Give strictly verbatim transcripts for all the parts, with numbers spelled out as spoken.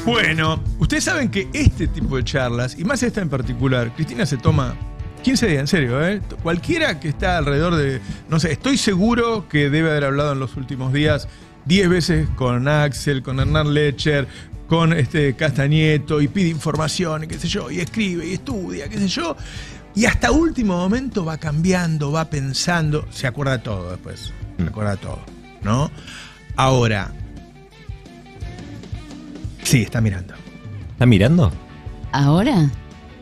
Bueno, ustedes saben que este tipo de charlas, y más esta en particular, Cristina se toma quince días, en serio, ¿eh? Cualquiera que está alrededor de... No sé, estoy seguro que debe haber hablado en los últimos días diez veces con Axel, con Hernán Lecher, con este Castañeto, y pide información, y qué sé yo, y escribe, y estudia, qué sé yo. Y hasta último momento va cambiando, va pensando, se acuerda todo después, se acuerda todo, ¿no? Ahora, sí, está mirando. ¿Está mirando? ¿Ahora?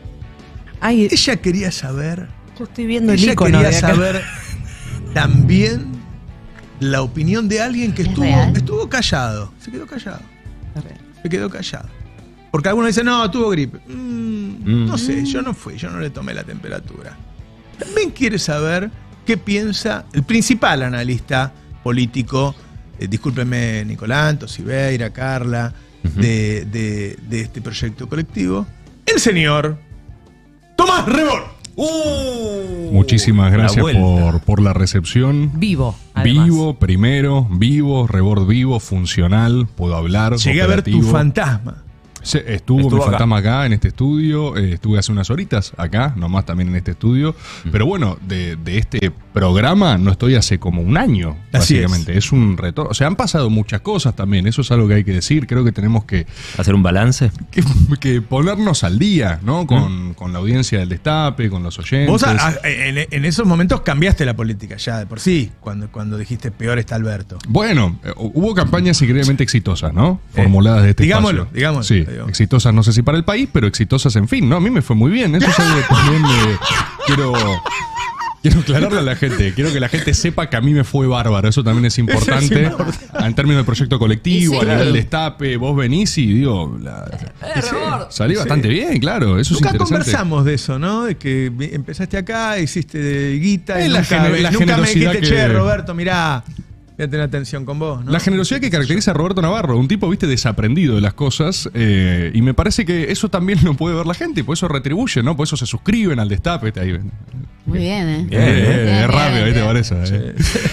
Ay, ella quería saber, yo estoy viendo el ella icono quería de acá. saber también la opinión de alguien que ¿Es estuvo, real? estuvo callado, se quedó callado, se quedó callado. Porque algunos dicen, no, tuvo gripe. Mm, Mm. No sé, yo no fui, yo no le tomé la temperatura. También quiere saber qué piensa el principal analista político, eh, discúlpenme, Nicolanto, Sibeira, Carla, Uh-huh. de, de, de este proyecto colectivo, el señor Tomás Rebord. Uh, Muchísimas la gracias vuelta. por, por la recepción. Vivo, además. Vivo, primero, vivo, Rebord vivo, funcional, puedo hablar. Llegué a ver tu operativo. fantasma. Sí, estuvo, Estuvo mi acá. fantasma acá en este estudio, eh, estuve hace unas horitas acá, nomás también en este estudio, pero bueno, de, de este programa no estoy hace como un año, Así básicamente, es, un retorno, o sea, han pasado muchas cosas también, eso es algo que hay que decir, creo que tenemos que, ¿Hacer un balance? que, que ponernos al día, ¿no? Con, con la audiencia del Destape, con los oyentes. Vos a- a- en, en esos momentos cambiaste la política ya de por sí, cuando, cuando dijiste peor está Alberto. Bueno, eh, hubo campañas increíblemente exitosas, ¿no? Formuladas de este digámoslo, espacio. digámoslo, Sí, digo. exitosas no sé si para el país, pero exitosas en fin, ¿no? A mí me fue muy bien, eso es algo que también eh, quiero... Quiero aclararle a la gente, quiero que la gente sepa que a mí me fue bárbaro, eso también es importante, Eso es importante. en términos de proyecto colectivo, Sí, a claro. nivel Destape, vos venís y digo, la- salí bastante bien, claro, eso Nunca es interesante. conversamos de eso, ¿no? De que vi- empezaste acá, hiciste guita y Es la nunca, gener- la nunca me generosidad dijiste, que- che, Roberto, mirá, voy a tener atención con vos, ¿no? La generosidad que caracteriza a Roberto Navarro, un tipo, viste, desaprendido de las cosas, eh, y me parece que eso también lo puede ver la gente, y por eso retribuye, ¿no? Por eso se suscriben al Destape. Está ahí, ven. Muy bien, ¿eh? Eh, eh, Bien, es rápido, bien, ¿viste? bien. Por eso. eh.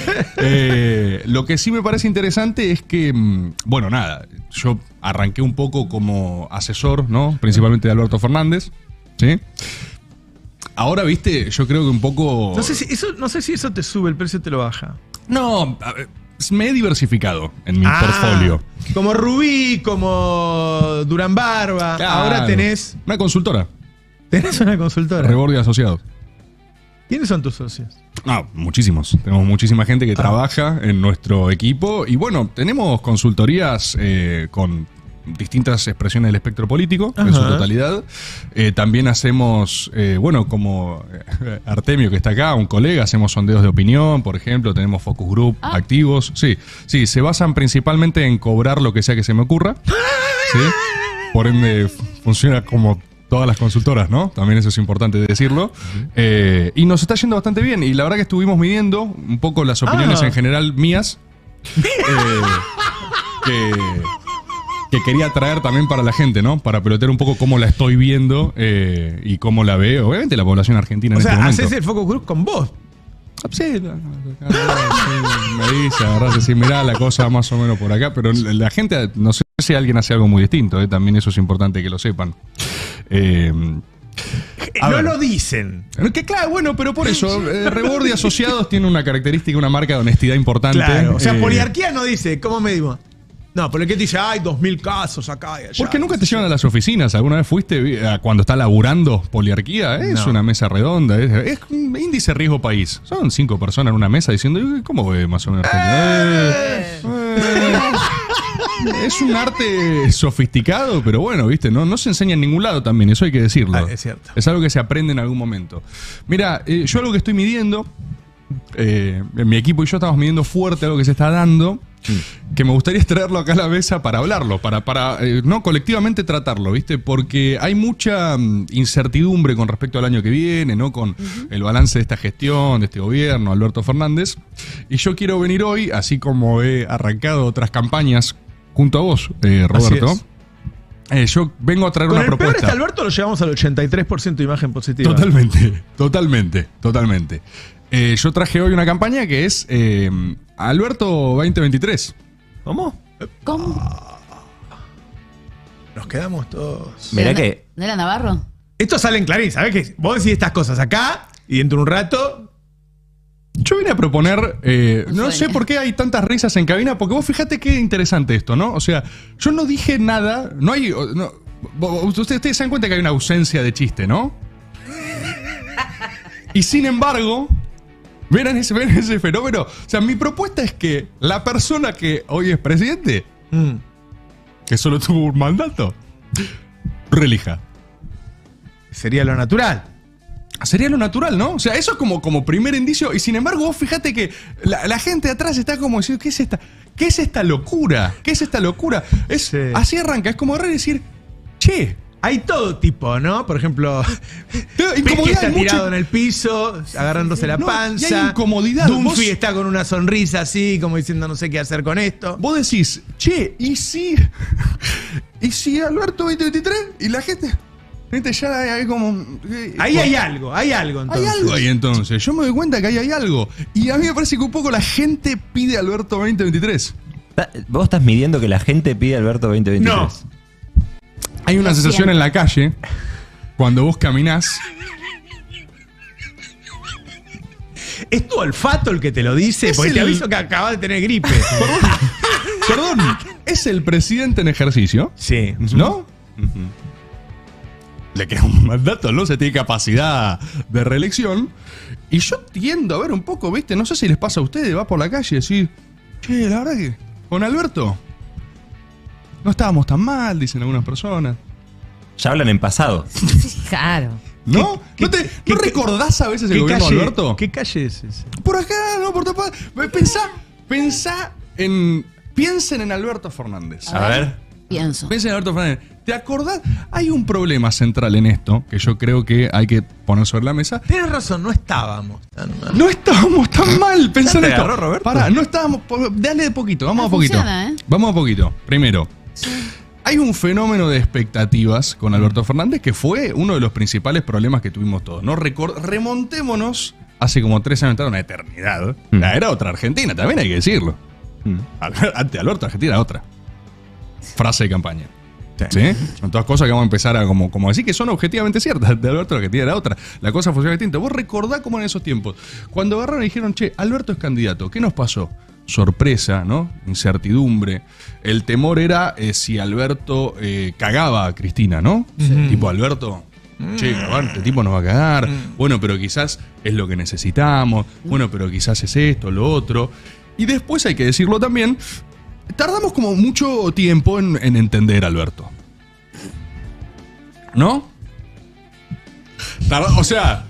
Eh, lo que sí me parece interesante es que, mm, bueno, nada, yo arranqué un poco como asesor, ¿no? Principalmente de Alberto Fernández, ¿sí? Ahora, viste, yo creo que un poco... No sé si eso, no sé si eso te sube el precio o te lo baja. No, a ver, me he diversificado en mi Ah, portfolio. Como Rubí, como Durán Barba. Claro. Ahora tenés, Una consultora, tenés una consultora. Rebord y Asociados. ¿Quiénes son tus socios? No, muchísimos. Tenemos muchísima gente que trabaja en nuestro equipo. Y bueno, tenemos consultorías eh, con distintas expresiones del espectro político, en su Ajá. totalidad. Eh, también hacemos, eh, bueno, como eh, Artemio que está acá, un colega, hacemos sondeos de opinión, por ejemplo, tenemos focus group Ah. activos. Sí, sí, se basan principalmente en cobrar lo que sea que se me ocurra. ¿Sí? Por ende, funciona como todas las consultoras, ¿no? También eso es importante decirlo. Eh, y nos está yendo bastante bien. Y la verdad que estuvimos midiendo un poco las opiniones Ah. en general mías. eh, que, que quería traer también para la gente, ¿no? Para pelotear un poco cómo la estoy viendo eh, y cómo la ve, obviamente, la población argentina O en sea, este momento. haces el focus group con vos. Sí, la- la- sí, me dice, agarrás así, mirá la cosa más o menos por acá, pero la, la gente, no sé si alguien hace algo muy distinto, eh, también eso es importante que lo sepan. Eh, A no ver. lo dicen. que claro, bueno, pero por eso, eh, Rebord y Asociados tiene una característica, una marca de honestidad importante. Claro. O sea, eh, poliarquía no dice, ¿cómo medimos? No, porque te dice, hay dos mil casos acá y allá. ¿Por qué nunca te llevan a las oficinas? ¿Alguna vez fuiste vi- a cuando está laburando poliarquía? Es No. una mesa redonda, es, es un índice riesgo país. Son cinco personas en una mesa diciendo, "Uy, ¿cómo ve más o menos? Eh, eh". Es un arte sofisticado, pero bueno, viste, no, no se enseña en ningún lado también, eso hay que decirlo. Ah, es cierto. Es algo que se aprende en algún momento. Mira, eh, yo algo que estoy midiendo, eh, mi equipo y yo estamos midiendo fuerte algo que se está dando, que me gustaría traerlo acá a la mesa para hablarlo, para, para eh, no colectivamente tratarlo, ¿viste? Porque hay mucha mm, incertidumbre con respecto al año que viene, ¿no? Con el balance de esta gestión, de este gobierno, Alberto Fernández. Y yo quiero venir hoy, así como he arrancado otras campañas junto a vos, eh, Roberto. Así eh, yo vengo a traer Con una el peor propuesta. está Alberto lo llevamos al ochenta y tres por ciento de imagen positiva. Totalmente, totalmente, totalmente. Eh, yo traje hoy una campaña que es eh, Alberto veinte veintitrés. ¿Cómo? ¿Cómo? nos quedamos todos. Mirá ¿No- que- ¿No era Navarro? Esto sale en Clarín, ¿sabés qué? Vos decís estas cosas acá y dentro de un rato. Yo vine a proponer, eh, Un no sueño. sé por qué hay tantas risas en cabina, porque vos fíjate qué interesante esto, ¿no? O sea, yo no dije nada, no hay... no- vos- ustedes, ustedes se dan cuenta que hay una ausencia de chiste, ¿no? Y sin embargo, ¿ven ese, ven ese fenómeno? O sea, mi propuesta es que la persona que hoy es presidente, Mm. que solo tuvo un mandato, relija. Sería lo natural. Sería lo natural, ¿no? O sea, eso es como, como primer indicio. Y sin embargo, vos fíjate que la, la gente de atrás está como diciendo, ¿qué es esta? ¿Qué es esta locura? ¿Qué es esta locura? Es, Sí. Así arranca, es como agarrar y decir, che, Hay todo tipo, ¿no? Por ejemplo, Pesky incomodidad, está hay mucho- tirado en el piso, agarrándose la No, panza. y hay incomodidad. Dunphy Vos- está con una sonrisa así, como diciendo no sé qué hacer con esto. Vos decís, che, ¿y si? ¿Y si Alberto veinte veintitrés? Y la gente. Gente, ya hay, hay como. eh, Ahí hay algo, hay algo entonces. Hay algo ahí entonces. Yo me doy cuenta que ahí hay algo. Y a mí me parece que un poco la gente pide Alberto veinte veintitrés. Ta- ¿Vos estás midiendo que la gente pide Alberto veinte veintitrés? No. Hay una Lo sensación siento. en la calle cuando vos caminás. ¿Es tu olfato el que te lo dice? Es Porque te el- aviso que acabas de tener gripe. Perdón, es el presidente en ejercicio, Sí. ¿no? Le queda un mandato, ¿no? Se tiene capacidad de reelección. Y yo tiendo a ver un poco, ¿viste? No sé si les pasa a ustedes, vas por la calle y decís, che, la verdad que con Alberto no estábamos tan mal, dicen algunas personas. Ya hablan en pasado. Claro. ¿No? ¿Qué- ¿No, te, qué- ¿no qué- recordás a veces el ¿Qué gobierno calle, de Alberto? ¿Qué calle es ese? Por acá, no, por tapar. Pensá, pensá en. Piensen en Alberto Fernández. A ver. Pienso. Piensen en Alberto Fernández. ¿Te acordás? Hay un problema central en esto que yo creo que hay que poner sobre la mesa. Tienes razón, no estábamos tan mal. No estábamos tan mal, pensá en te esto. agarró, Roberto? Pará, no estábamos. po- Dale de poquito, vamos Ah, a poquito. funciona, ¿eh? Vamos a poquito. Primero, hay un fenómeno de expectativas con Alberto Fernández que fue uno de los principales problemas que tuvimos todos. ¿No? Recor- remontémonos hace como tres años, una eternidad. Mm. La era otra Argentina, también hay que decirlo. Mm. Al- Ante Alberto, Argentina era otra. Frase de campaña. Sí. ¿Sí? Son todas cosas que vamos a empezar a como, como decir que son objetivamente ciertas. De Alberto, Argentina era otra. La cosa funciona distinta. Vos recordá cómo en esos tiempos, cuando agarraron y dijeron, che, Alberto es candidato, ¿qué nos pasó? Sorpresa, ¿no? Incertidumbre. El temor era eh, si Alberto eh, cagaba a Cristina, ¿no? Tipo, Alberto, che, cabrón, este tipo nos va a cagar. Bueno, pero quizás es lo que necesitamos. Bueno, pero quizás es esto, lo otro. Y después hay que decirlo también, tardamos como mucho tiempo en, en entender a Alberto. ¿No? Tarda- o sea,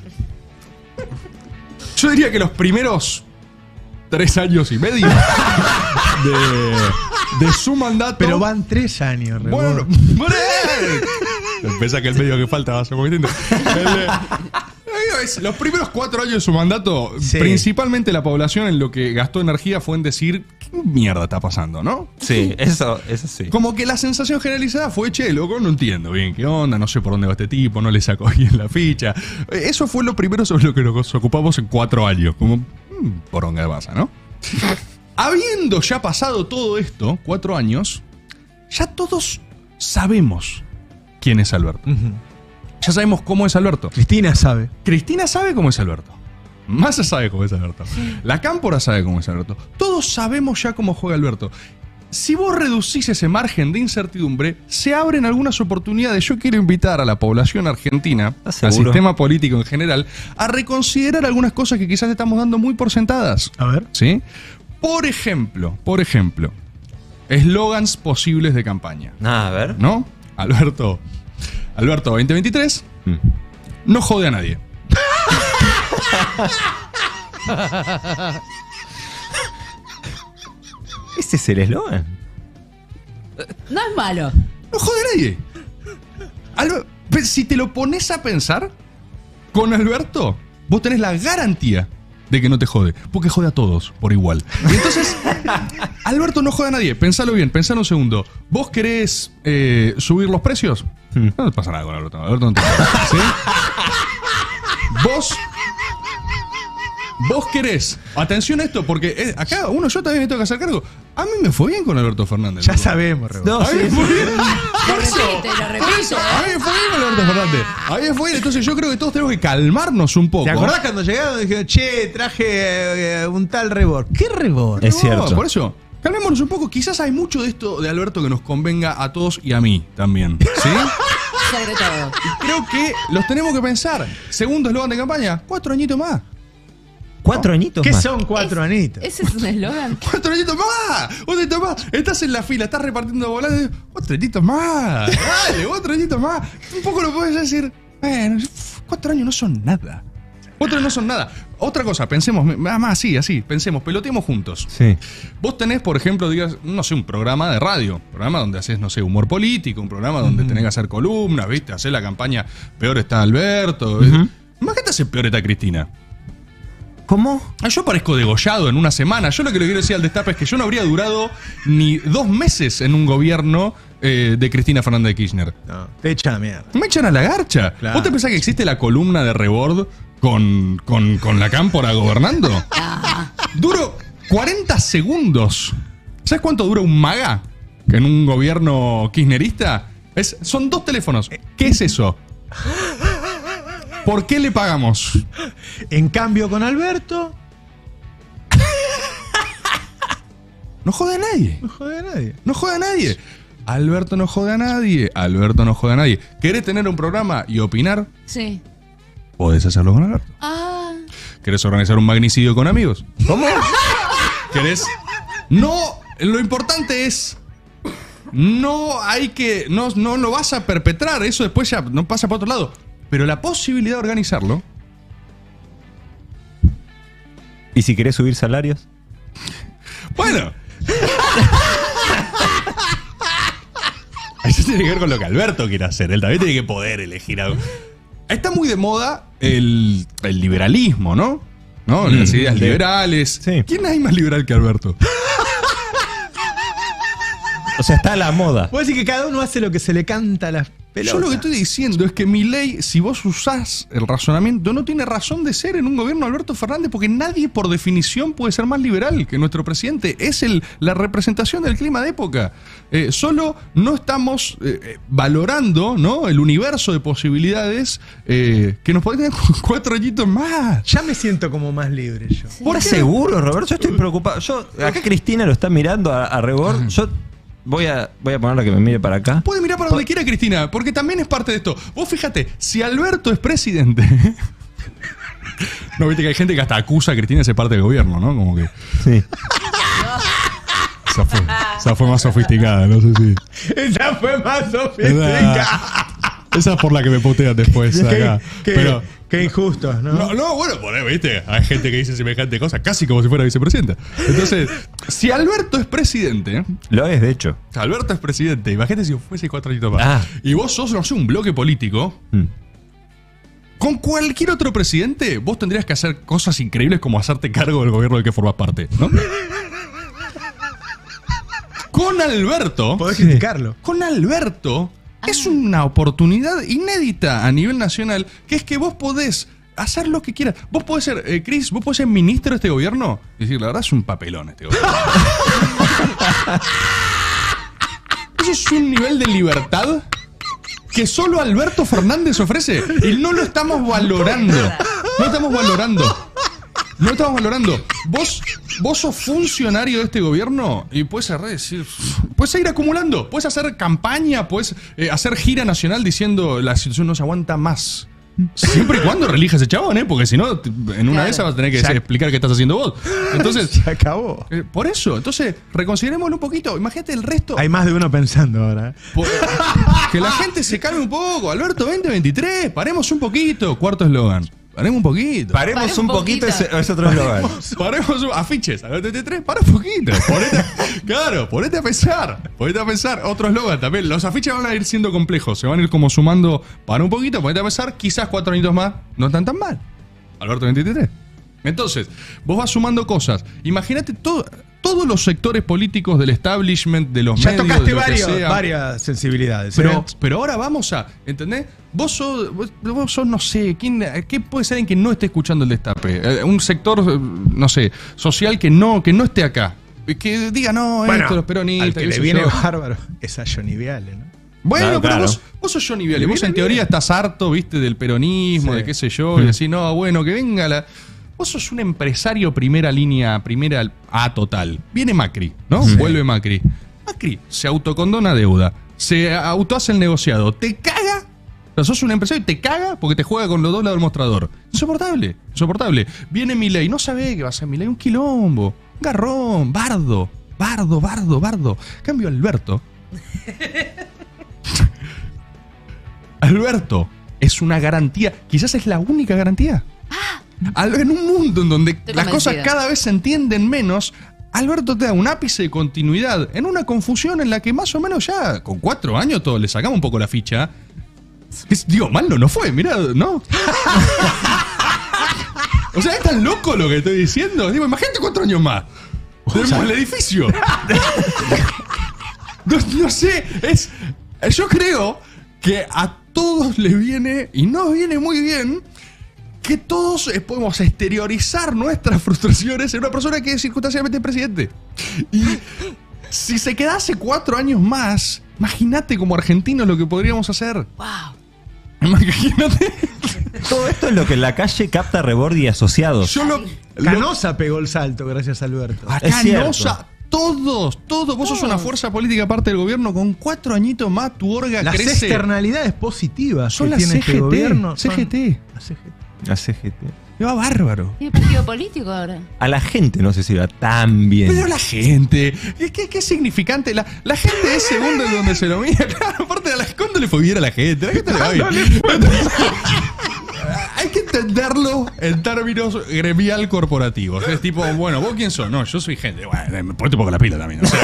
yo diría que los primeros tres años y medio de, de su mandato. Pero van tres años, Rebord. Bueno, bueno. Pensá que el medio que falta va a ser muy distinto. El, eh, es- Los primeros cuatro años de su mandato, Sí. principalmente la población en lo que gastó energía fue en decir, ¿qué mierda está pasando, no? Sí, eso, eso sí. Como que la sensación generalizada fue, che, loco, no entiendo bien qué onda, no sé por dónde va este tipo, no le saco bien la ficha. Eh, Eso fue lo primero sobre lo que nos ocupamos en cuatro años. Como, mmm, poronga de pasa, ¿no? Habiendo ya pasado todo esto, cuatro años, ya todos sabemos quién es Alberto. Ujú. Ya sabemos cómo es Alberto. Cristina sabe. Cristina sabe cómo es Alberto. Massa sabe cómo es Alberto. La Cámpora sabe cómo es Alberto. Todos sabemos ya cómo juega Alberto. Si vos reducís ese margen de incertidumbre, se abren algunas oportunidades. Yo quiero invitar a la población argentina, ¿Estás al seguro? sistema político en general, a reconsiderar algunas cosas que quizás estamos dando muy por sentadas. A ver. ¿Sí? Por ejemplo, por ejemplo, eslogans posibles de campaña. Ah, a ver. ¿No? Alberto, Alberto veinte veintitrés, Mm. no jode a nadie. ¿Ese es el eslogan? No es malo. No jode a nadie. Albe- pero si te lo pones a pensar, con Alberto, vos tenés la garantía de que no te jode. Porque jode a todos por igual. Y entonces, Alberto no jode a nadie. Pensalo bien, pensalo un segundo. ¿Vos querés eh, subir los precios? Hmm. No pasa nada con Alberto. Alberto no te jode. ¿Sí? Vos. Vos querés. Atención a esto, porque eh, acá uno, yo también me tengo que hacer cargo. A mí me fue bien con Alberto Fernández. Ya loco. sabemos, Rebord. No, A mí sí, me fue sí. bien. Por eso, eso. A mí me fue bien Alberto Fernández. A mí me fue bien. Entonces yo creo que todos tenemos que calmarnos un poco. ¿Te acordás cuando llegaron y dijeron, che, traje eh, un tal rebord? ¿Qué rebord? Es cierto. Por eso, calmémonos un poco. Quizás hay mucho de esto de Alberto que nos convenga a todos y a mí también. ¿Sí? Sobre todo. Creo que los tenemos que pensar. Segundo eslogan de campaña, cuatro añitos más. Cuatro añitos ¿Qué más. son cuatro anitos? ¿Ese es un eslogan? ¡Cuatro añitos más! ¡Cuatro añitos más! Estás en la fila, estás repartiendo bolas. ¡Cuatro añitos más! ¡Dale, cuatro añitos más! Un poco lo puedes decir. Bueno, cuatro años no son nada. Cuatro años no son nada. Otra cosa, pensemos, más así, así, pensemos, peloteemos juntos. Sí. Vos tenés, por ejemplo, digas, no sé, un programa de radio, un programa donde haces, no sé, humor político, un programa donde tenés que hacer columnas, ¿viste? Hacer la campaña, peor está Alberto. Uh-huh. Imagínate hacer peor está Cristina. ¿Cómo? Ah, yo parezco degollado en una semana. Yo lo que le quiero decir al destape es que yo no habría durado ni dos meses en un gobierno eh, de Cristina Fernández de Kirchner. No, te echa la mierda. Me echan a la garcha. Claro. ¿Vos te pensás que existe la columna de Rebord con, con, con la cámpora gobernando? Duro cuarenta segundos. ¿Sabes cuánto dura un maga en un gobierno kirchnerista? Es, son dos teléfonos. ¿Qué es eso? ¿Por qué le pagamos? En cambio, con Alberto, No jode a nadie. no jode a nadie. No jode a nadie. Alberto no jode a nadie. Alberto no jode a nadie. ¿Querés tener un programa y opinar? Sí. Podés hacerlo con Alberto. Ah. ¿Querés organizar un magnicidio con amigos? ¿Cómo? ¿Querés? No, lo importante es. No hay que. No, no lo vas a perpetrar. Eso después ya no pasa para otro lado. Pero la posibilidad de organizarlo. ¿Y si querés subir salarios? Bueno. Eso tiene que ver con lo que Alberto quiere hacer. Él también tiene que poder elegir algo. Está muy de moda el, el liberalismo, ¿no? ¿No? Las Mm, ideas sí. liberales. Sí. ¿Quién hay más liberal que Alberto? O sea, está a la moda. Puedo decir que cada uno hace lo que se le canta a las pelotas. Yo lo que estoy diciendo es que Milei, si vos usás el razonamiento, no tiene razón de ser en un gobierno de Alberto Fernández, porque nadie por definición puede ser más liberal que nuestro presidente. Es el, la representación del clima de época. Eh, solo no estamos eh, valorando, ¿no?, el universo de posibilidades eh, que nos podrían tener cuatro añitos más. Ya me siento como más libre yo. ¿Por seguro, Roberto? Yo estoy preocupado. Yo, acá Cristina lo está mirando a, a Rebord. Yo voy a, voy a ponerla que me mire para acá. Puede mirar para donde quiera, Cristina, porque también es parte de esto. Vos fíjate, si Alberto es presidente... No, viste que hay gente que hasta acusa a Cristina de ser parte del gobierno, ¿no? Como que... Sí. Esa fue, esa fue más sofisticada, no sé si... Esa fue más sofisticada. Esa es por la que me putean después acá. Qué, Pero... qué injusto, ¿no? No, no, bueno, por ahí, viste, hay gente que dice semejante cosa, casi como si fuera vicepresidenta. Entonces, si Alberto es presidente... Lo es, de hecho. Alberto es presidente, imagínate si fuese cuatro añitos más. Ah. Y vos sos, no sé, un bloque político... Mm. Con cualquier otro presidente, vos tendrías que hacer cosas increíbles como hacerte cargo del gobierno del que formas parte, ¿no? Con Alberto, Podés criticarlo. con Alberto, es una oportunidad inédita a nivel nacional, que es que vos podés hacer lo que quieras. Vos podés ser, eh, Chris, vos podés ser ministro de este gobierno y decir, la verdad es un papelón este gobierno. Eso es un nivel de libertad que solo Alberto Fernández ofrece y no lo estamos valorando. No estamos valorando. No estamos valorando. Vos, vos sos funcionario de este gobierno y puedes decir, puedes seguir acumulando, puedes hacer campaña, puedes eh, hacer gira nacional diciendo la situación no se aguanta más. Siempre y cuando relijas ese chabón, ¿eh? Porque si no, en una Claro. de esas vas a tener que Ya- explicar qué estás haciendo vos. Entonces, Se acabó. eh, por eso, entonces, reconsiderémoslo un poquito. Imagínate el resto. Hay más de uno pensando ahora. ¿eh? Po- Que la gente se calme un poco. Alberto veinte veintitrés, paremos un poquito. Cuarto eslogan. Paremos un poquito. Paremos Paremos un un poquito, poquito. ese- es otro eslogan. Paremos un, afiches. Alberto veintitrés, para un poquito. Ponete, claro, ponete a pensar. Ponete a pensar. Otro eslogan también. Los afiches van a ir siendo complejos. Se van a ir como sumando. Para un poquito, ponete a pensar. Quizás cuatro añitos más no están tan mal. Alberto veintitrés. Entonces, vos vas sumando cosas. Imagínate todo, todos los sectores políticos del establishment, de los Ya medios, tocaste de lo que varios, sea. varias sensibilidades. Pero, ¿eh? pero ahora vamos a, ¿entendés? Vos sos, vos, vos sos, no sé, ¿quién, ¿qué puede ser alguien que no esté escuchando el destape? Eh, un sector, eh, no sé, social que no, que no esté acá. Que diga, no, Bueno, esto, los peronistas. al que qué le sé viene yo. bárbaro es a Johnny Viale, ¿no? Bueno, Claro, pero claro. vos, vos Vos sos Johnny Viale, vos en teoría estás harto, viste, del peronismo, Sí. de qué sé yo, y decís, no, bueno, que venga la... Vos sos un empresario primera línea, primera A total. Viene Macri, ¿no? Sí. Vuelve Macri. Macri se autocondona deuda, se autohace el negociado, te caga. O sea, sos un empresario y te caga porque te juega con los dos lados del mostrador. Insoportable, insoportable. Viene Milei, no sabe qué va a ser Milei, un quilombo, un garrón, bardo, bardo, bardo, bardo. Cambio Alberto. Alberto es una garantía, quizás es la única garantía. Al- En un mundo en donde Estoy las cosas convencida. cada vez se entienden menos, Alberto te da un ápice de continuidad en una confusión en la que más o menos ya con cuatro años todos le sacamos un poco la ficha. Es, digo, mal no, no fue, mirá, ¿no? O sea, es tan loco lo que estoy diciendo. Digo, imagínate cuatro años más. Tenemos el edificio. No, no sé, es. Yo creo que a todos les viene, y nos viene muy bien, que todos eh, podemos exteriorizar nuestras frustraciones en una persona que es circunstancialmente presidente. Y si se quedase cuatro años más, imagínate como argentinos lo que podríamos hacer. Wow. Imagínate. Todo esto es lo que en la calle capta Rebord y asociados. Yo lo. lo Canosa pegó el salto, gracias a Alberto. acá Es cierto. Nosa, todos, todos. Vos sos una fuerza política parte del gobierno. Con cuatro añitos más, tu orga Las crece. externalidades positivas Son que las tiene C este G T. gobierno. son- C G T. La C G T. La C G T. Me va bárbaro. ¿Tiene partido político ahora? A la gente no sé si va tan bien. Pero la gente, ¿qué, qué, qué significante? La, la gente es segundo en donde se lo mira. Claro, aparte de la ¿cuándo le fue bien a la gente? La gente le va bien. Hay que entenderlo en términos gremial corporativos. Es tipo, bueno, ¿vos quién sos? No, yo soy gente. Bueno, ponte un poco la pila también. O sea,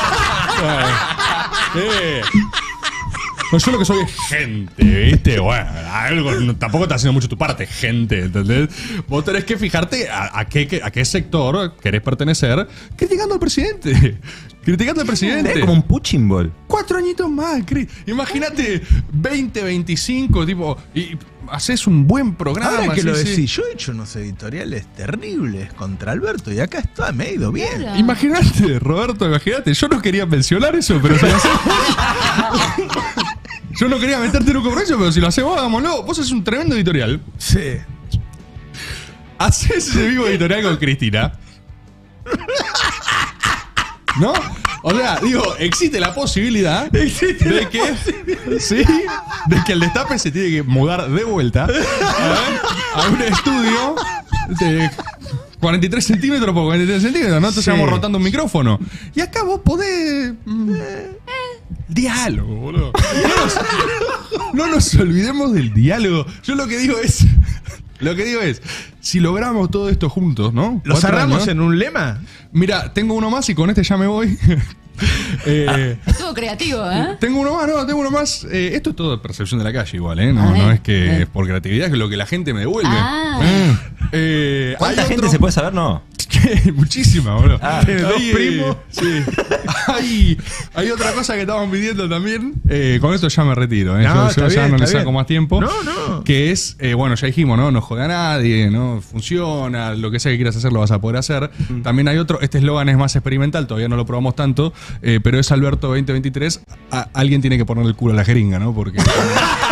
que, bueno, eh. No, yo lo que soy es gente, ¿viste? Bueno, algo, no, tampoco estás haciendo mucho tu parte, gente, ¿entendés? Vos tenés que fijarte a, a, qué, a qué sector querés pertenecer criticando al presidente. Criticando al presidente. Es como un punching ball. Cuatro añitos más, Cris. Imagínate veinte, veinticinco, tipo, y haces un buen programa. Ahora que sí, lo sí. decís, yo he hecho unos editoriales terribles contra Alberto y acá está, me ha ido bien. Claro. Imagínate, Roberto, imagínate. Yo no quería mencionar eso, pero si lo hacemos. Yo no quería meterte en un compromiso, pero si lo hacemos, hagámoslo. Vos haces un tremendo editorial. Sí. Haces ese vivo editorial con Cristina. ¿No? O sea, digo, existe la posibilidad Existe de la que. Sí, de que el destape se tiene que mudar de vuelta a, ver, a un estudio de cuarenta y tres centímetros por cuarenta y tres centímetros, ¿no? Entonces Sí. vamos rotando un micrófono. Y acá vos podés. mm, diálogo, boludo. No nos, no nos olvidemos del diálogo. Yo lo que digo es. Lo que digo es, si logramos todo esto juntos, ¿no? ¿Lo Cuatro cerramos años. en un lema? Mira, tengo uno más y con este ya me voy. eh, Estuvo creativo, ¿eh? Tengo uno más, no, tengo uno más. Eh, esto es todo de percepción de la calle igual, ¿eh? No, A ver, no es que a ver. es por creatividad, es lo que la gente me devuelve. Ah. Eh, ¿Cuánta hay gente otro- se puede saber? No. Muchísima, boludo. Ah, tiene dos Hay, eh, primos. Sí. hay, hay otra cosa que estamos pidiendo también. Eh, con esto ya me retiro. ¿eh? No, yo está yo ya bien, no le está saco bien. más tiempo. No, no. Que es, eh, bueno, ya dijimos, ¿no? No jode a nadie, ¿no? Funciona, lo que sea que quieras hacer lo vas a poder hacer. También hay otro, este eslogan es más experimental, todavía no lo probamos tanto, eh, pero es Alberto veinte veintitrés. A- alguien tiene que ponerle el culo a la jeringa, ¿no? Porque.